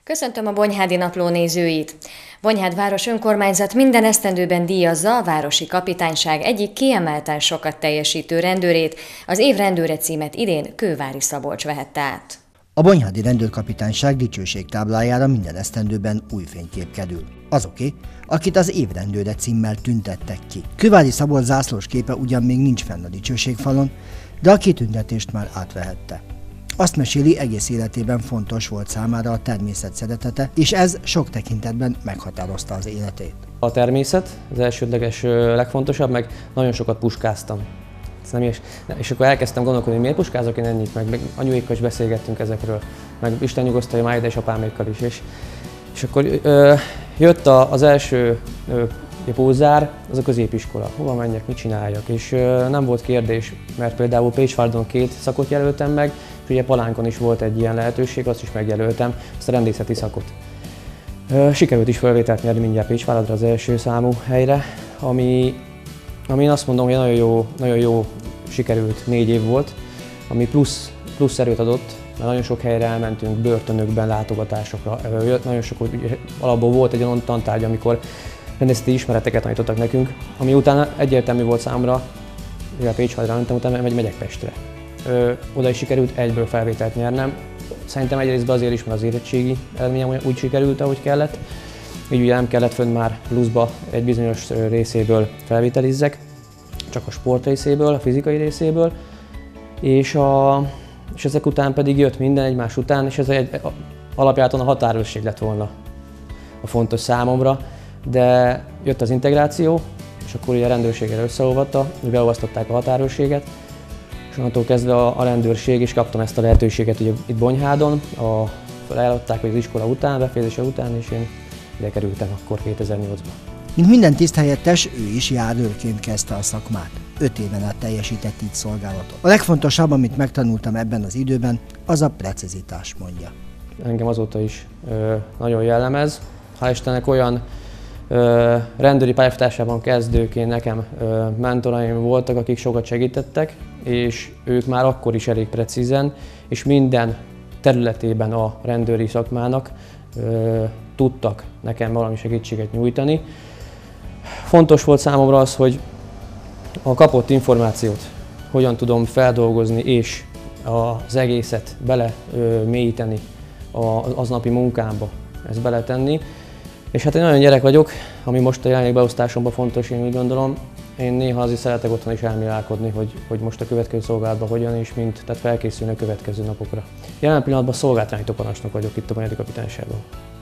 Köszöntöm a Bonyhádi Napló nézőit! Bonyhád város önkormányzat minden esztendőben díjazza a városi kapitányság egyik kiemelten sokat teljesítő rendőrét, az év rendőre címet idén Kővári Szabolcs vehette át. A Bonyhádi Rendőrkapitányság dicsőségtáblájára minden esztendőben új fénykép kerül. Azoké, akit az év rendőre címmel tüntettek ki. Kővári Szabolcs zászlós képe ugyan még nincs fenn a dicsőségfalon, de a kitüntetést már átvehette. Azt meséli, egész életében fontos volt számára a természet szeretete, és ez sok tekintetben meghatározta az életét. A természet az elsődleges legfontosabb, meg nagyon sokat puskáztam. És akkor elkezdtem gondolkodni, hogy miért puskázok én ennyit, meg anyuékkal is beszélgettünk ezekről, meg Isten nyugosztalja máj, de és apámékkal is. És akkor jött az első pózár, az a középiskola. Hova menjek, mit csináljak? És nem volt kérdés, mert például Pécsvárdon 2 szakot jelöltem meg, és ugye Palánkon is volt egy ilyen lehetőség, azt is megjelöltem, azt a rendészeti szakot. Sikerült is felvételt nyerni mindjárt Pécsvárdra az első számú helyre, ami én azt mondom, hogy nagyon jó sikerült 4 év volt, ami plusz erőt adott, mert nagyon sok helyre elmentünk, börtönökben látogatásokra. Nagyon sok, alapból volt egy olyan tantárgy, amikor rendészeti ismereteket tanítottak nekünk, ami utána egyértelmű volt számomra, mivel Pécsvárdra mentem, utána megyek Pestre. Oda is sikerült egyből felvételt nyernem. Szerintem egyrésztben azért is, mert az érettségi eredményem úgy sikerült, ahogy kellett. Így ugye nem kellett fönn már pluszba egy bizonyos részéből felvételizzek, csak a sport részéből, a fizikai részéből. És ezek után pedig jött minden egymás után, és ez alapjáton a határőrség lett volna a fontos számomra. De jött az integráció, és akkor ugye a rendőrséggel összeolvatta, beolvasztották a határőrséget, és onnantól kezdve a rendőrség is kaptam ezt a lehetőséget ugye itt Bonyhádon, felállották az iskola után, befejezése után, és én ide kerültem akkor 2008-ban. Mint minden tiszthelyettes, ő is járőrként kezdte a szakmát. 5 éven át teljesített így szolgálatot. A legfontosabb, amit megtanultam ebben az időben, az a precizitás, mondja. Engem azóta is nagyon jellemez. Hál' Istennek olyan rendőri pályafutásában kezdőként nekem mentoraim voltak, akik sokat segítettek, és ők már akkor is elég precízen, és minden területében a rendőri szakmának tudtak nekem valami segítséget nyújtani. Fontos volt számomra az, hogy a kapott információt hogyan tudom feldolgozni, és az egészet bele mélyíteni az aznapi munkámba, ezt beletenni. És hát én olyan gyerek vagyok, ami most a jelenlegi beosztásomban fontos, én úgy gondolom. Én néha azért szeretek otthon is elmélálkodni, hogy most a következő szolgálatban hogyan és mint, tehát felkészülni a következő napokra. Jelen pillanatban szolgálatirányító parancsnok vagyok itt a Bonyhádi Kapitányságban.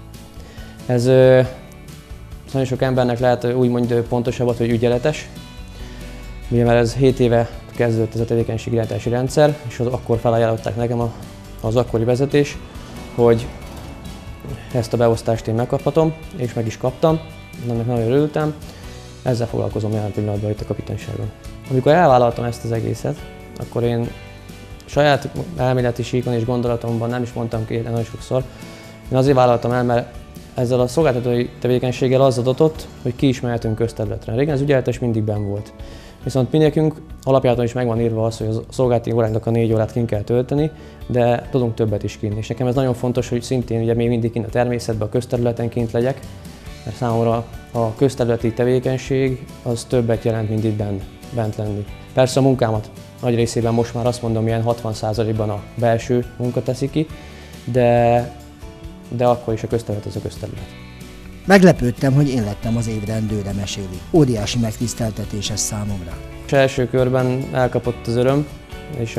Ez nagyon sok embernek lehet úgymond pontosabb, hogy ügyeletes, ugye mert ez 7 éve kezdődött ez a tevékenységirányítási rendszer, és akkor felajánlották nekem az akkori vezetés, hogy ezt a beosztást én megkaphatom, és meg is kaptam, ennek nagyon örültem. Ezzel foglalkozom jelen pillanatban itt a kapitányságon. Amikor elvállaltam ezt az egészet, akkor én saját elméleti síkon és gondolatomban nem is mondtam ki nagyon sokszor. Én azért vállaltam el, mert ezzel a szolgáltatói tevékenységgel az adatott, hogy ki is mehetünk közterületre. Régen az ügyeletes mindig benn volt. Viszont mi nekünk alapjáton is meg van írva az, hogy a szolgálati óránknak a 4 órát kint kell tölteni, de tudunk többet is kint. És nekem ez nagyon fontos, hogy szintén ugye még mindig kint a természetben, a közterületen kint legyek, mert számomra a közterületi tevékenység az többet jelent, mint itt bent lenni. Persze a munkámat nagy részében most már azt mondom, ilyen 60%-ban a belső munka teszi ki, de akkor is a közterület az a közterület. Meglepődtem, hogy én lettem az év rendőre, meséli. Óriási megtiszteltetés ez számomra. És első körben elkapott az öröm, és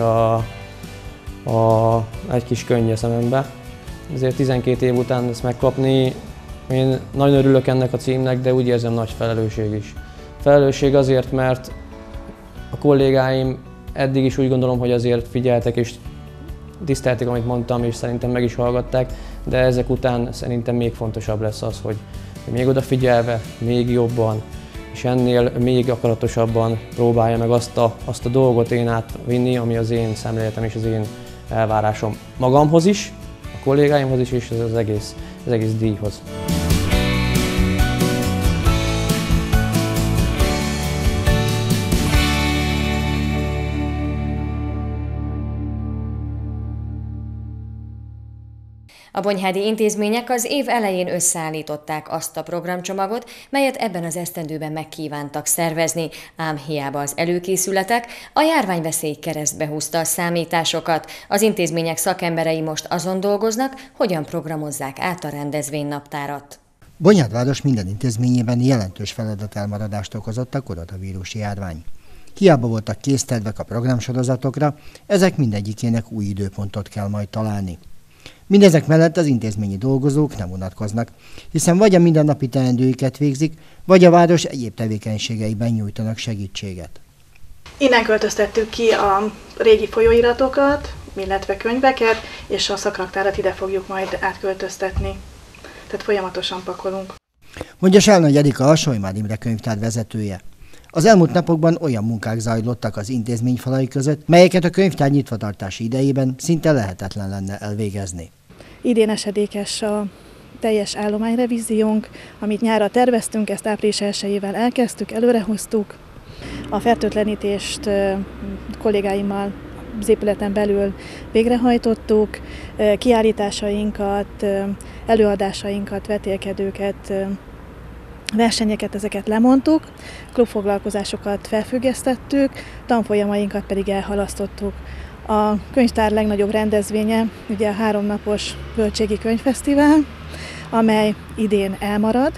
egy kis könny a szemembe. Ezért 12 év után ezt megkapni, én nagyon örülök ennek a címnek, de úgy érzem, nagy felelősség is. Felelősség azért, mert a kollégáim eddig is úgy gondolom, hogy azért figyeltek és tisztelték, amit mondtam, és szerintem meg is hallgatták, de ezek után szerintem még fontosabb lesz az, hogy még odafigyelve, még jobban, és ennél még akaratosabban próbálja meg azt a dolgot én átvinni, ami az én szemléletem és az én elvárásom magamhoz is, a kollégáimhoz is, és az egész díjhoz. A bonyhádi intézmények az év elején összeállították azt a programcsomagot, melyet ebben az esztendőben megkívántak szervezni, ám hiába az előkészületek, a járványveszély keresztbe húzta a számításokat. Az intézmények szakemberei most azon dolgoznak, hogyan programozzák át a rendezvénynaptárat. Bonyhádváros minden intézményében jelentős feladatelmaradást okozott a koronavírus járvány. Hiába voltak késztervek a programsorozatokra, ezek mindegyikének új időpontot kell majd találni. Mindezek mellett az intézményi dolgozók nem unatkoznak, hiszen vagy a mindennapi teendőiket végzik, vagy a város egyéb tevékenységeiben nyújtanak segítséget. Innen költöztettük ki a régi folyóiratokat, illetve könyveket, és a szakraktárat ide fogjuk majd átköltöztetni. Tehát folyamatosan pakolunk. Mondja Sálnagy Erika, a Sojmár Imre könyvtár vezetője. Az elmúlt napokban olyan munkák zajlottak az intézmény falai között, melyeket a könyvtár nyitvatartási idejében szinte lehetetlen lenne elvégezni. Idén esedékes a teljes állományrevíziónk, amit nyárra terveztünk, ezt április 1-ével elkezdtük, előrehoztuk. A fertőtlenítést kollégáimmal az épületen belül végrehajtottuk, kiállításainkat, előadásainkat, vetélkedőket, versenyeket, ezeket lemondtuk, klubfoglalkozásokat felfüggesztettük, tanfolyamainkat pedig elhalasztottuk. A könyvtár legnagyobb rendezvénye ugye a 3 napos Bölcségi Könyvfesztivál, amely idén elmarad.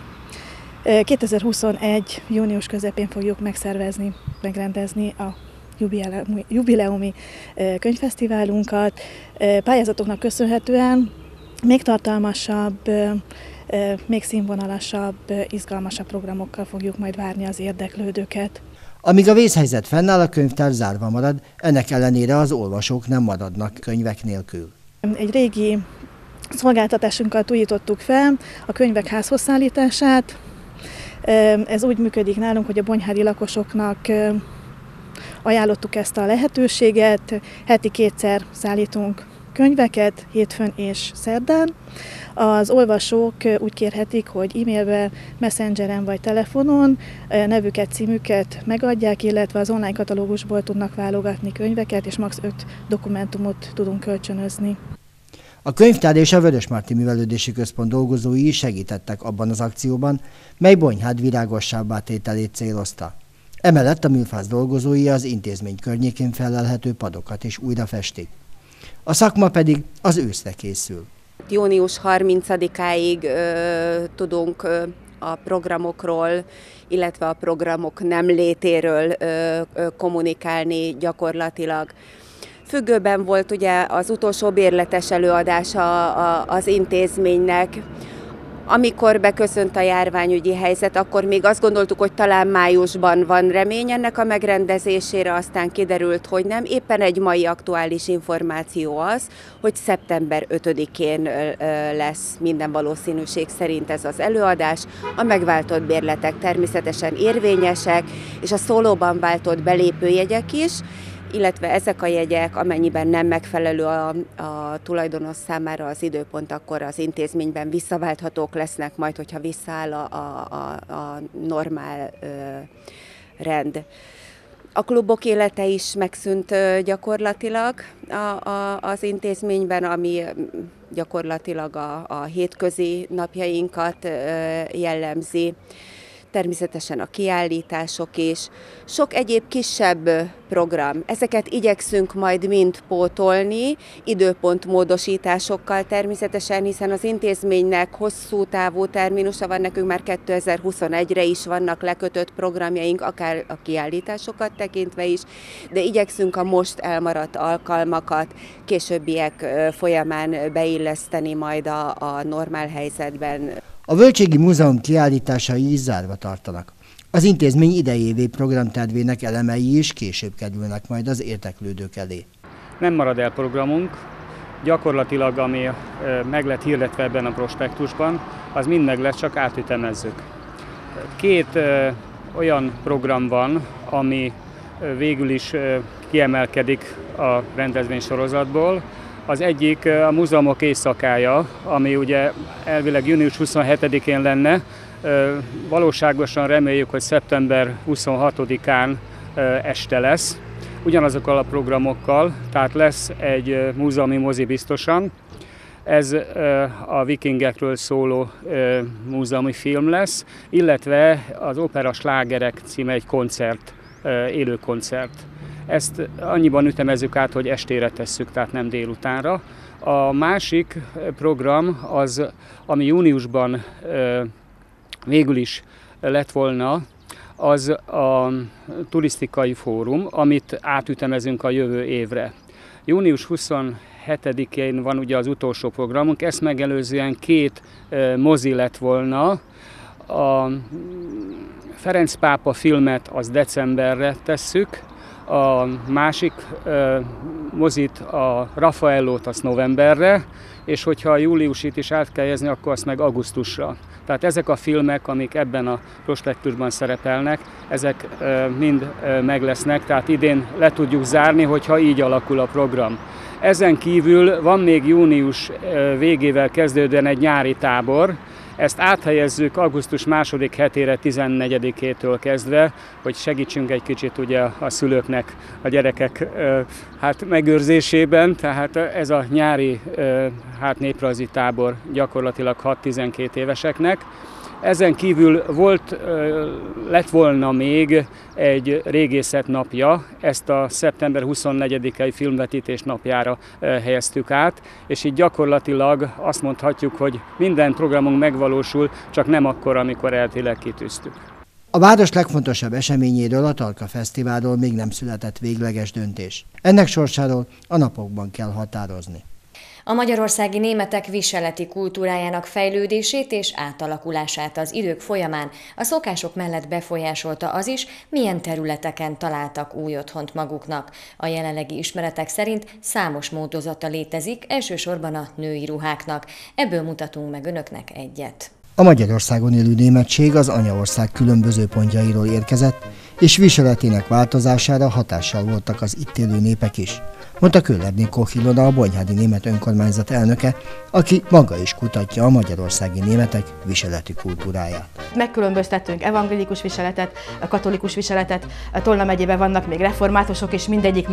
2021. június közepén fogjuk megrendezni a jubileumi könyvfesztiválunkat. Pályázatoknak köszönhetően még tartalmasabb, még színvonalasabb, izgalmasabb programokkal fogjuk majd várni az érdeklődőket. Amíg a vészhelyzet fennáll, a könyvtár zárva marad, ennek ellenére az olvasók nem maradnak könyvek nélkül. Egy régi szolgáltatásunkat újítottuk fel, a könyvek házhoz szállítását. Ez úgy működik nálunk, hogy a bonyhádi lakosoknak ajánlottuk ezt a lehetőséget, heti 2-szer szállítunk könyveket, hétfőn és szerdán. Az olvasók úgy kérhetik, hogy e-mailben, messengeren vagy telefonon nevüket, címüket megadják, illetve az online katalógusból tudnak válogatni könyveket, és max. 5 dokumentumot tudunk kölcsönözni. A könyvtár és a Vörösmarty Művelődési Központ dolgozói is segítettek abban az akcióban, mely Bonyhád virágosabbá tételét célozta. Emellett a műfász dolgozói az intézmény környékén fellelhető padokat is újra festik. A szakma pedig az őszre készül. Június 30-áig tudunk a programokról, illetve a programok nem létéről kommunikálni gyakorlatilag. Függőben volt ugye az utolsó bérletes előadása az intézménynek. Amikor beköszönt a járványügyi helyzet, akkor még azt gondoltuk, hogy talán májusban van remény ennek a megrendezésére, aztán kiderült, hogy nem. Éppen egy mai aktuális információ az, hogy szeptember 5-én lesz minden valószínűség szerint ez az előadás. A megváltott bérletek természetesen érvényesek, és a szólóban váltott belépőjegyek is, illetve ezek a jegyek, amennyiben nem megfelelő a tulajdonos számára az időpont, akkor az intézményben visszaválthatók lesznek, majd hogyha visszaáll a normál rend. A klubok élete is megszűnt gyakorlatilag az intézményben, ami gyakorlatilag a hétközi napjainkat jellemzi. Természetesen a kiállítások is, sok egyéb kisebb program. Ezeket igyekszünk majd mind pótolni, időpontmódosításokkal természetesen, hiszen az intézménynek hosszú távú terminusa van, nekünk már 2021-re is vannak lekötött programjaink, akár a kiállításokat tekintve is, de igyekszünk a most elmaradt alkalmakat későbbiek folyamán beilleszteni majd a normál helyzetben. A Völcségi Múzeum kiállításai is zárva tartanak. Az intézmény idejévi programtervének elemei is később kerülnek majd az érdeklődők elé. Nem marad el programunk, gyakorlatilag ami meg lett hirdetve ebben a prospektusban, az mind meg lesz, csak átütemezzük. 2 olyan program van, ami végül is kiemelkedik a rendezvénysorozatból. Az egyik a múzeumok éjszakája, ami ugye elvileg június 27-én lenne. Valóságosan reméljük, hogy szeptember 26-án este lesz. Ugyanazokkal a programokkal, tehát lesz egy múzeumi mozi biztosan. Ez a vikingekről szóló múzeumi film lesz, illetve az Opera Slágerek címe egy koncert, élő koncert. Ezt annyiban ütemezzük át, hogy estére tesszük, tehát nem délutánra. A másik program az, ami júniusban végül is lett volna, az a turisztikai fórum, amit átütemezünk a jövő évre. Június 27-én van ugye az utolsó programunk, ezt megelőzően 2 mozi lett volna. A Ferenc pápa filmet az decemberre tesszük, a másik mozit, a Raffaellót, azt novemberre, és hogyha a júliusit is át kell helyezni, akkor azt meg augusztusra. Tehát ezek a filmek, amik ebben a prospektusban szerepelnek, ezek mind meg lesznek, tehát idén le tudjuk zárni, hogyha így alakul a program. Ezen kívül van még június végével kezdődően egy nyári tábor. Ezt áthelyezzük augusztus 2. hetére, 14-től kezdve, hogy segítsünk egy kicsit ugye a szülőknek a gyerekek megőrzésében. Tehát ez a nyári néprajzi tábor gyakorlatilag 6-12 éveseknek. Ezen kívül lett volna még egy régészet napja, ezt a szeptember 24-i filmvetítés napjára helyeztük át, és így gyakorlatilag azt mondhatjuk, hogy minden programunk megvalósul, csak nem akkor, amikor eltileg kitűztük. A város legfontosabb eseményéről, a Tarka Fesztiválról még nem született végleges döntés. Ennek sorsáról a napokban kell határozni. A magyarországi németek viseleti kultúrájának fejlődését és átalakulását az idők folyamán a szokások mellett befolyásolta az is, milyen területeken találtak új otthont maguknak. A jelenlegi ismeretek szerint számos módozata létezik, elsősorban a női ruháknak. Ebből mutatunk meg önöknek egyet. A Magyarországon élő németség az anyaország különböző pontjairól érkezett, és viseletének változására hatással voltak az itt élő népek is, mondta Köllerné Koch Ilona, a Bonyhádi Német Önkormányzat elnöke, aki maga is kutatja a magyarországi németek viseleti kultúráját. Megkülönböztettünk evangélikus viseletet, katolikus viseletet, Tolna megyében vannak még reformátusok, és mindegyiknek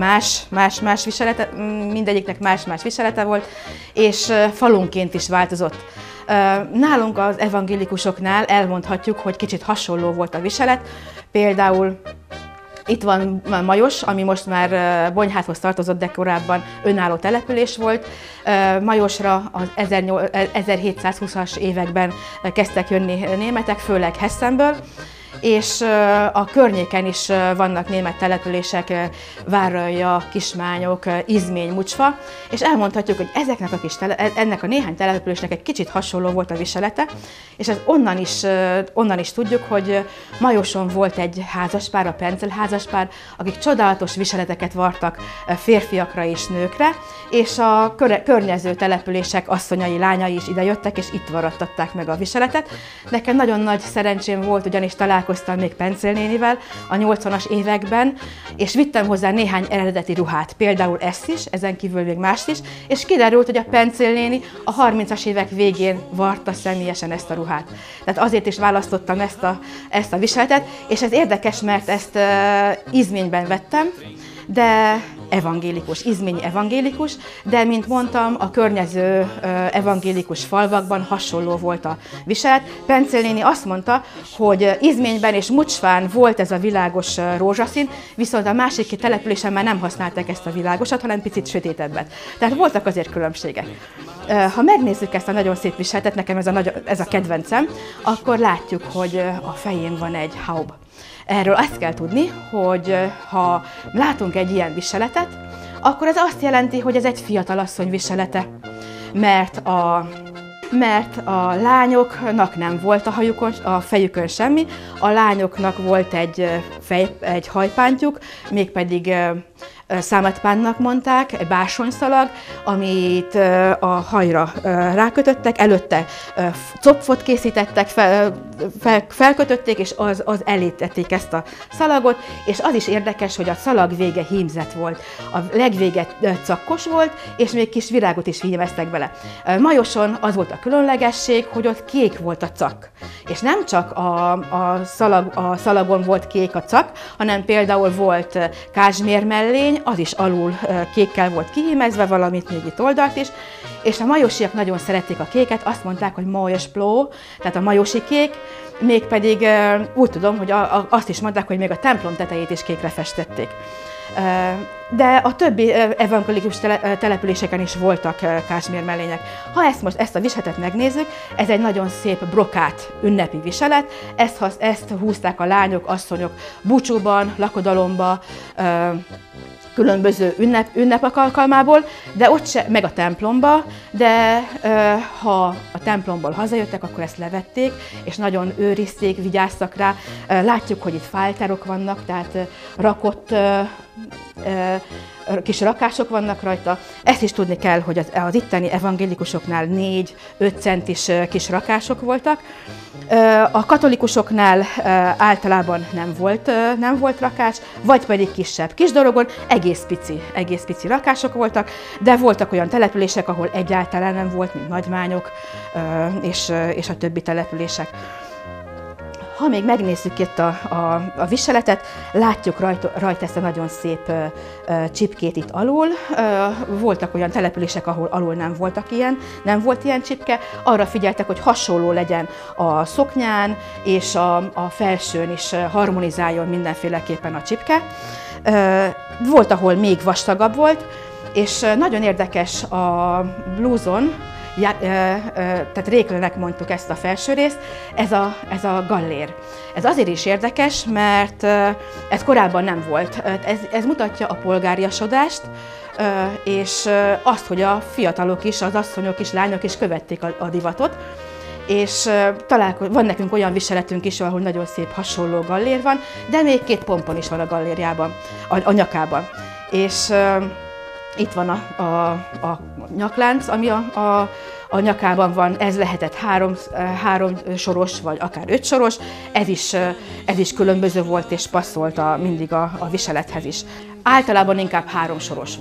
más-más viselete volt, és falunként is változott. Nálunk az evangélikusoknál elmondhatjuk, hogy kicsit hasonló volt a viselet, például itt van Majos, ami most már Bonyhádhoz tartozott, de korábban önálló település volt. Majosra az 1720-as években kezdtek jönni németek, főleg Hessenből, és a környéken is vannak német települések, Váralja, Kismányok, Izmény, Mucsfa, és elmondhatjuk, hogy ennek a néhány településnek egy kicsit hasonló volt a viselete, és ez onnan is tudjuk, hogy Majoson volt egy házaspár, a Pencel házaspár, akik csodálatos viseleteket vartak férfiakra és nőkre, és a környező települések asszonyai, lányai is idejöttek, és itt varattatták meg a viseletet. Nekem nagyon nagy szerencsém volt, ugyanis találkoztam még Pencel nénivel a 80-as években, és vittem hozzá néhány eredeti ruhát, például ezt is, ezen kívül még mást is, és kiderült, hogy a Pencel néni a 30-as évek végén varta személyesen ezt a ruhát. Tehát azért is választottam ezt a viseletet, és ez érdekes, mert ezt Izményben vettem, de evangélikus, izményi evangélikus, de mint mondtam, a környező evangélikus falvakban hasonló volt a viselet. Pencel néni azt mondta, hogy Izményben és Mucsfán volt ez a világos rózsaszín, viszont a másik településen már nem használták ezt a világosat, hanem picit sötétebbet. Tehát voltak azért különbségek. Ha megnézzük ezt a nagyon szép viseletet, nekem ez a kedvencem, akkor látjuk, hogy a fején van egy haub. Erről azt kell tudni, hogy ha látunk egy ilyen viseletet, akkor ez azt jelenti, hogy ez egy fiatalasszony viselete, mert a lányoknak nem volt a fejükön semmi, a lányoknak volt egy hajpántjuk, mégpedig számatpánnak mondták, egy bársonyszalag, amit a hajra rákötöttek, előtte copfot készítettek, felkötötték, és az elé tették ezt a szalagot, és az is érdekes, hogy a szalag vége hímzett volt, a legvége cakkos volt, és még kis virágot is hímeztek bele. Majoson az volt a különlegesség, hogy ott kék volt a cakk, és nem csak a szalagon volt kék a cakk, szak, hanem például volt kázsmér mellény, az is alul kékkel volt kihímezve, valamit még itt oldalt is, és a majosiak nagyon szerették a kéket, azt mondták, hogy majospló, tehát a majosi kék, mégpedig úgy tudom, hogy azt is mondták, hogy még a templom tetejét is kékre festették. De a többi evangélikus településeken is voltak kázsmér mellények. Ha ezt a viseletet megnézzük, ez egy nagyon szép brokát ünnepi viselet, ezt húzták a lányok, asszonyok búcsúban, lakodalomba, különböző ünnepek alkalmából, de ott se, meg a templomba, de ha a templomból hazajöttek, akkor ezt levették, és nagyon őrizték, vigyáztak rá. Látjuk, hogy itt fáltárok vannak, tehát rakott kis rakások vannak rajta. Ezt is tudni kell, hogy az itteni evangélikusoknál 4-5 centis kis rakások voltak. A katolikusoknál általában nem volt rakás, vagy pedig kisebb kis dologon, egész pici rakások voltak, de voltak olyan települések, ahol egyáltalán nem volt, mint Nagymányok és a többi települések. Ha még megnézzük itt a viseletet, látjuk rajta ezt a nagyon szép csipkét itt alul. Voltak olyan települések, ahol alul nem volt ilyen csipke. Arra figyeltek, hogy hasonló legyen a szoknyán, és a felsőn is harmonizáljon mindenféleképpen a csipke. Volt, ahol még vastagabb volt, és nagyon érdekes a blúzon, tehát réklenek mondtuk ezt a felső részt, ez a gallér. Ez azért is érdekes, mert ez korábban nem volt. Ez mutatja a polgáriasodást, és azt, hogy a fiatalok is, az asszonyok is, lányok is követték a divatot, és van nekünk olyan viseletünk is, ahol nagyon szép hasonló gallér van, de még 2 pompon is van a gallérjában, a nyakában. És itt van a nyaklánc, ami a nyakában van, ez lehetett 3 soros, vagy akár 5 soros, ez is különböző volt és passzolt mindig a viselethez is. Általában inkább 3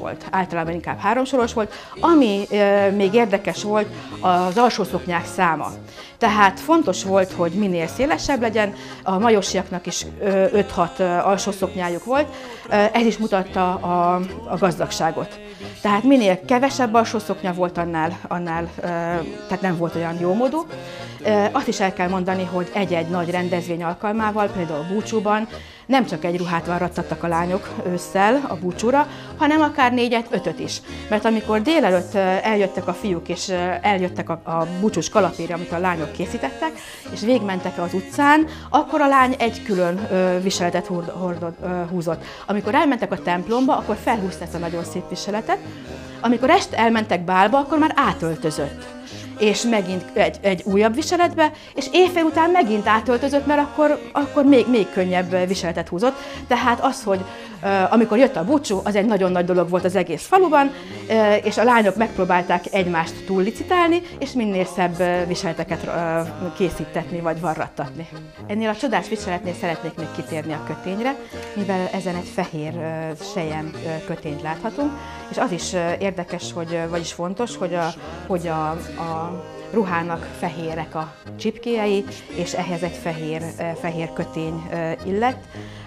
soros volt. Ami még érdekes volt, az alsószoknyák száma. Tehát fontos volt, hogy minél szélesebb legyen, a majosiaknak is 5-6 alsószoknyájuk volt, ez is mutatta a gazdagságot. Tehát minél kevesebb alsószoknya volt, annál tehát nem volt olyan jómódú. Azt is el kell mondani, hogy egy-egy nagy rendezvény alkalmával, például búcsúban, nem csak egy ruhát varrattattak a lányok ősszel a búcsúra, hanem akár 4-5 is. Mert amikor délelőtt eljöttek a fiúk, és eljöttek a búcsús kalapírja, amit a lányok készítettek, és végigmentek az utcán, akkor a lány egy külön viseletet húzott. Amikor elmentek a templomba, akkor felhúzta ezt a nagyon szép viseletet. Amikor este elmentek bálba, akkor már átöltözött. És megint egy újabb viseletbe, és éjfél után megint átöltözött, mert akkor még könnyebb viseletet húzott. Tehát az, hogy amikor jött a búcsú, az egy nagyon nagy dolog volt az egész faluban, és a lányok megpróbálták egymást túllicitálni, és minél szebb viseleteket készítetni vagy varrattatni. Ennél a csodás viseletnél szeretnék még kitérni a kötényre, mivel ezen egy fehér selyem kötényt láthatunk, és az is érdekes, vagyis fontos, hogy a ruhának fehérek a csipkéjei, és ehhez egy fehér kötény illett.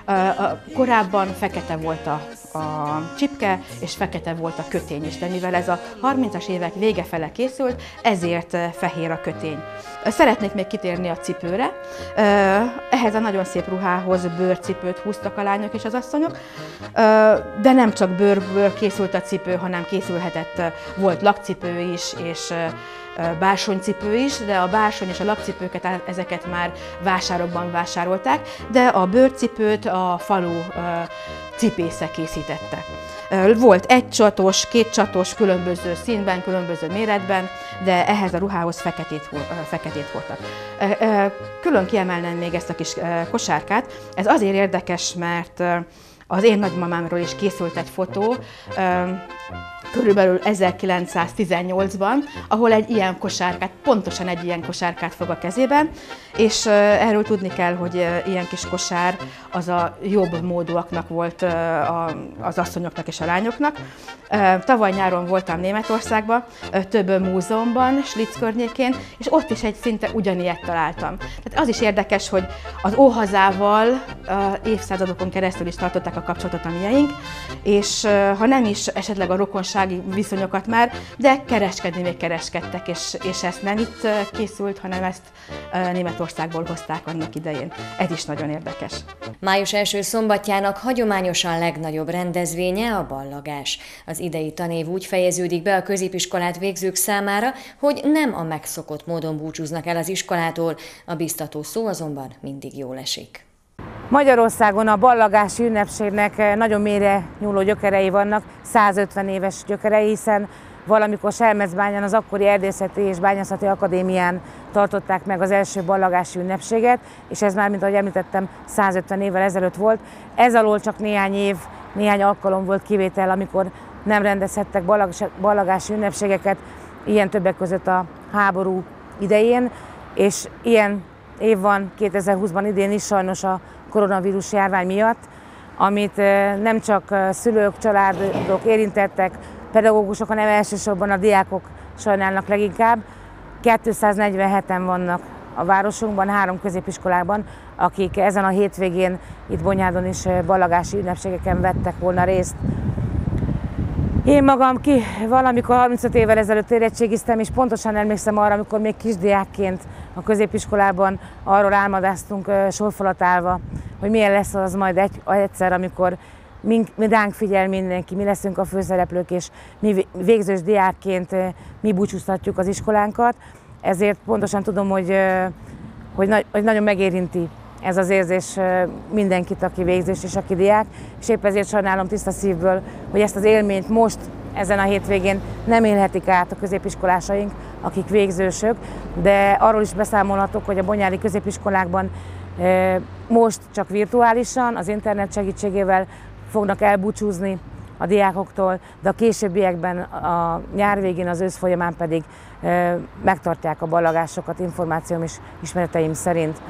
Korábban fekete volt a csipke, és fekete volt a kötény is, de mivel ez a 30-as évek vége fele készült, ezért fehér a kötény. Szeretnék még kitérni a cipőre. Ehhez a nagyon szép ruhához bőrcipőt húztak a lányok és az asszonyok, de nem csak bőrből készült a cipő, hanem volt lakcipő is, és bársonycipő is, de a bársony és a lakcipőket, ezeket már vásárokban vásárolták, de a bőrcipőt a falu cipésze készítette. Volt 1 csatos, 2 csatos, különböző színben, különböző méretben, de ehhez a ruhához feketét hordtak. Külön kiemelném még ezt a kis kosárkát. Ez azért érdekes, mert az én nagymamámról is készült egy fotó. körülbelül 1918-ban, ahol egy ilyen kosárkát, pontosan egy ilyen kosárkát fog a kezében, és erről tudni kell, hogy ilyen kis kosár az a jobb módúaknak volt, az asszonyoknak és a lányoknak. Tavaly nyáron voltam Németországban, több múzeumban, Schlitz környékén, és ott is egy szinte ugyanilyet találtam. Tehát az is érdekes, hogy az óhazával évszázadokon keresztül is tartották a kapcsolatot a mieink, és ha nem is esetleg a rokonsági viszonyokat már, de kereskedni még kereskedtek, és ez nem itt készült, hanem ezt Németországból hozták annak idején. Ez is nagyon érdekes. Május első szombatjának hagyományosan legnagyobb rendezvénye a ballagás. Az idei tanév úgy fejeződik be a középiskolát végzők számára, hogy nem a megszokott módon búcsúznak el az iskolától, a biztató szó azonban mindig jól esik. Magyarországon a ballagási ünnepségnek nagyon mélyre nyúló gyökerei vannak, 150 éves gyökerei, hiszen valamikor Selmecbányán az akkori Erdészeti és Bányászati Akadémián tartották meg az első ballagási ünnepséget, és ez már, mint ahogy említettem, 150 évvel ezelőtt volt. Ez alól csak néhány alkalom volt kivétel, amikor nem rendezhettek ballagási ünnepségeket, ilyen többek között a háború idején, és ilyen év van 2020-ban idén is sajnos a koronavírus járvány miatt, amit nem csak szülők, családok érintettek, pedagógusok, hanem elsősorban a diákok sajnálnak leginkább. 247-en vannak a városunkban, 3 középiskolában, akik ezen a hétvégén itt Bonyhádon is ballagási ünnepségeken vettek volna részt. Én magam valamikor 35 évvel ezelőtt érettségiztem, és pontosan emlékszem arra, amikor még kisdiákként a középiskolában arról álmodáztunk sorfalat állva, hogy milyen lesz az majd egyszer, amikor mi ránk figyel mindenki, mi leszünk a főszereplők, és mi végzős diákként mi búcsúztatjuk az iskolánkat. Ezért pontosan tudom, hogy nagyon megérinti ez az érzés mindenkit, aki végzős és aki diák, és épp ezért sajnálom tiszta szívből, hogy ezt az élményt most, ezen a hétvégén nem élhetik át a középiskolásaink, akik végzősök, de arról is beszámolhatok, hogy a bonyhádi középiskolákban most csak virtuálisan, az internet segítségével fognak elbúcsúzni a diákoktól, de a későbbiekben, a nyár végén, az ősz folyamán pedig megtartják a ballagásokat információm és ismereteim szerint.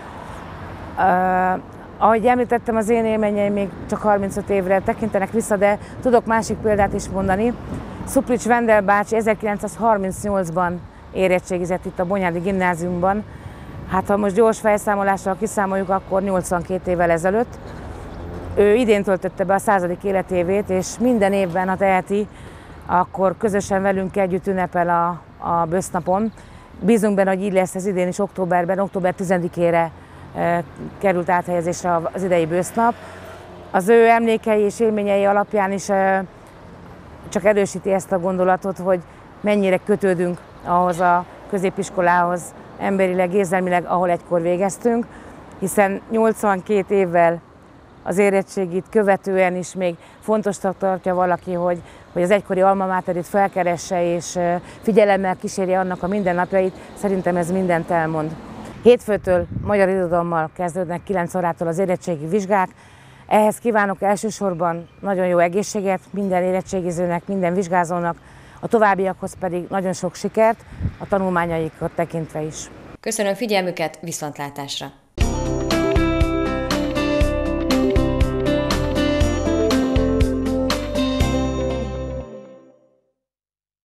Ahogy említettem, az én élményeim még csak 35 évre tekintenek vissza, de tudok másik példát is mondani. Szuplics Vendel bácsi 1938-ban érettségizett itt a Bonyhádi Gimnáziumban. Hát ha most gyors felszámolással kiszámoljuk, akkor 82 évvel ezelőtt. Ő idén töltötte be a 100. életévét, és minden évben, ha teheti, akkor közösen velünk együtt ünnepel a bősznapon. Bízunk benne, hogy így lesz ez idén is októberben, október 10-ére került áthelyezésre az idei bősznap. Az ő emlékei és élményei alapján is csak erősíti ezt a gondolatot, hogy mennyire kötődünk ahhoz a középiskolához, emberileg, érzelmileg, ahol egykor végeztünk, hiszen 82 évvel az érettségit követően is még fontosnak tartja valaki, hogy az egykori alma máterit felkeresse és figyelemmel kísérje annak a mindennapjait. Szerintem ez mindent elmond. Hétfőtől magyar irodalommal kezdődnek 9 órától az érettségi vizsgák. Ehhez kívánok elsősorban nagyon jó egészséget minden érettségizőnek, minden vizsgázónak, a továbbiakhoz pedig nagyon sok sikert, a tanulmányaikat tekintve is. Köszönöm figyelmüket, viszontlátásra!